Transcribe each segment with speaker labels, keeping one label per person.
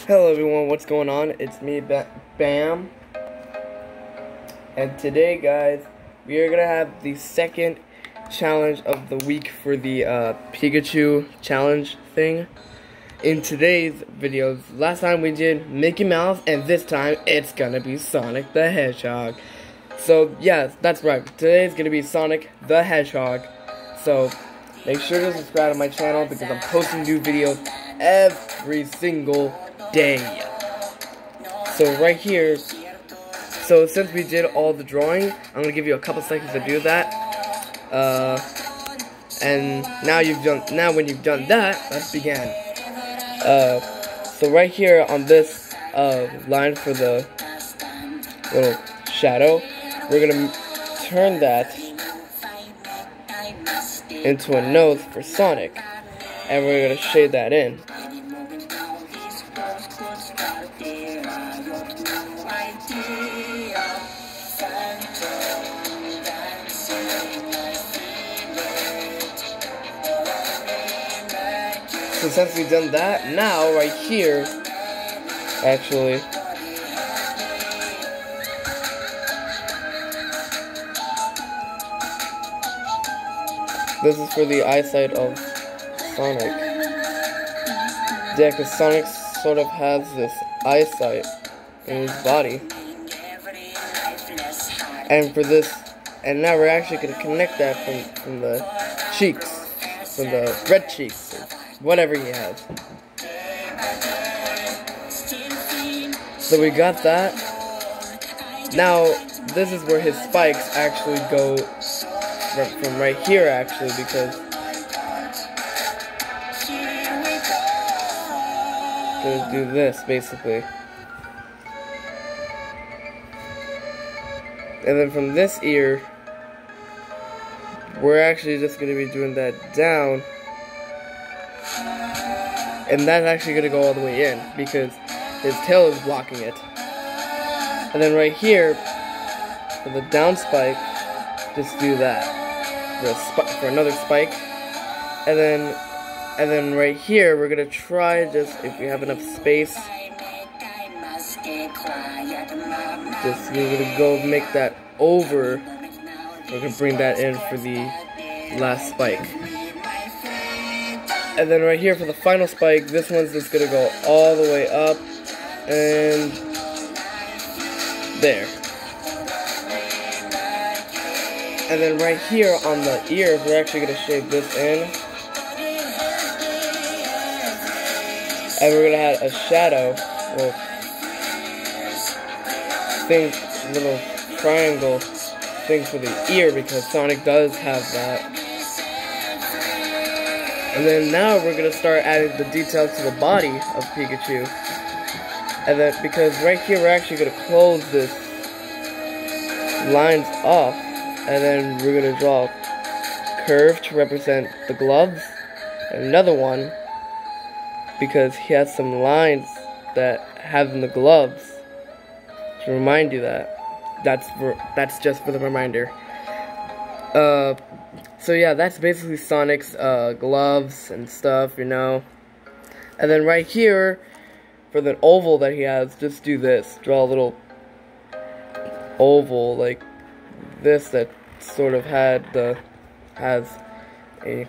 Speaker 1: Hello everyone, what's going on? It's me, Bam. And today, guys, we are going to have the second challenge of the week for the Pikachu challenge thing. In today's videos, last time we did Mickey Mouse, and this time it's going to be Sonic the Hedgehog. So, yes, that's right. Today's going to be Sonic the Hedgehog. So, make sure to subscribe to my channel because I'm posting new videos every single day. So right here, so since we did all the drawing, I'm gonna give you a couple seconds to do that. And now when you've done that, let's begin. So right here on this line for the little shadow, we're gonna turn that into a nose for Sonic, and we're gonna shade that in. So since we've done that, now right here, actually, this is for the eyesight of Sonic. Yeah, because Sonic sort of has this eyesight in his body. And for this, and now we're actually going to connect that from the cheeks, from the red cheeks, or whatever he has. So we got that. Now, this is where his spikes actually go from right here, actually, because gonna do this, basically. And then from this ear, we're actually just going to be doing that down. And that's actually going to go all the way in, because his tail is blocking it. And then right here, for the down spike, just do that. For another spike. And then right here, we're going to try just, if we have enough space, just we're going to go make that over. We're going to bring that in for the last spike. And then right here for the final spike, this one's just going to go all the way up and there. And then right here on the ears, we're actually going to shade this in. And we're going to add a shadow, little triangle thing for the ear, because Sonic does have that. And then now we're going to start adding the details to the body of Pikachu. And then, because right here we're actually going to close this lines off. And then we're going to draw a curve to represent the gloves. And another one, because he has some lines that have in the gloves to remind you that. That's just for the reminder. So yeah, that's basically Sonic's gloves and stuff, you know. And then right here, for the oval that he has, just do this. Draw a little oval like this that sort of has a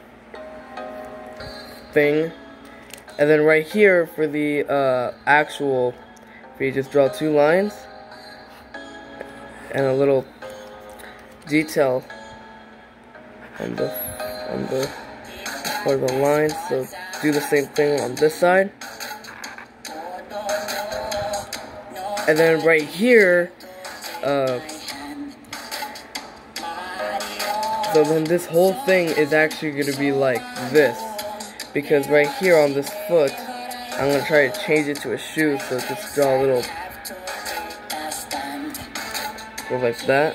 Speaker 1: thing. And then right here for the actual, you just draw two lines and a little detail on the part of the line. So do the same thing on this side. And then right here, so then this whole thing is actually going to be like this. Because right here on this foot, I'm going to try to change it to a shoe, so just draw a little, go like that.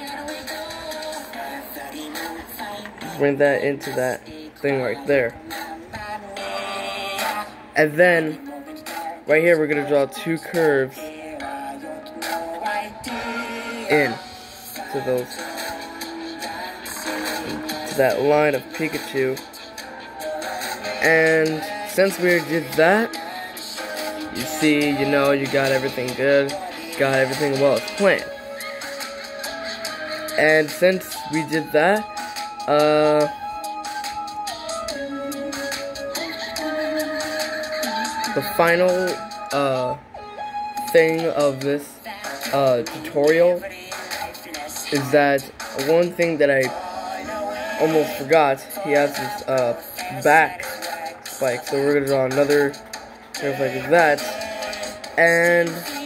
Speaker 1: Bring that into that thing right there. And then, right here we're going to draw two curves in to that line of Pikachu. And since we did that, you see, you know, you got everything good, got everything well as planned. And since we did that, the final thing of this tutorial is that one thing that I almost forgot. He has this back spike, so we're gonna draw another spike like that, and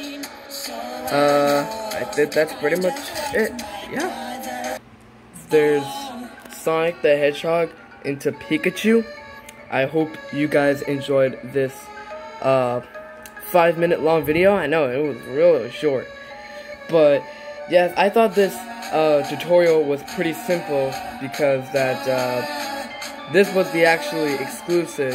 Speaker 1: I think that's pretty much it. Yeah. There's Sonic the Hedgehog into Pikachu. I hope you guys enjoyed this 5-minute long video. I know it was really short, but yes, I thought this tutorial was pretty simple because that this was the actually exclusive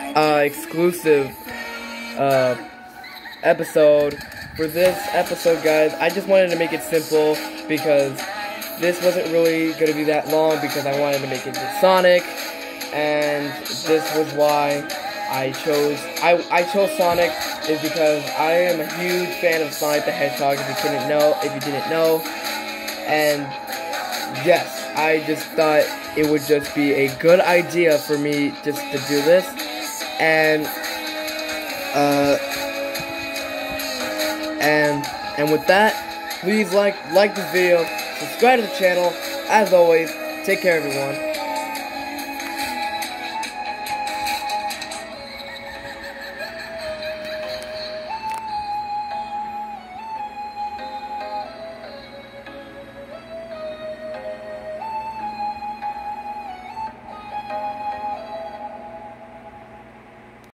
Speaker 1: episode. For this episode, guys, I just wanted to make it simple because this wasn't really going to be that long because I wanted to make it with Sonic, and this was why I chose Sonic, is because I am a huge fan of Sonic the Hedgehog, if you didn't know, and yes, I just thought it would just be a good idea for me just to do this, and with that, please like this video, subscribe to the channel. As always, take care everyone.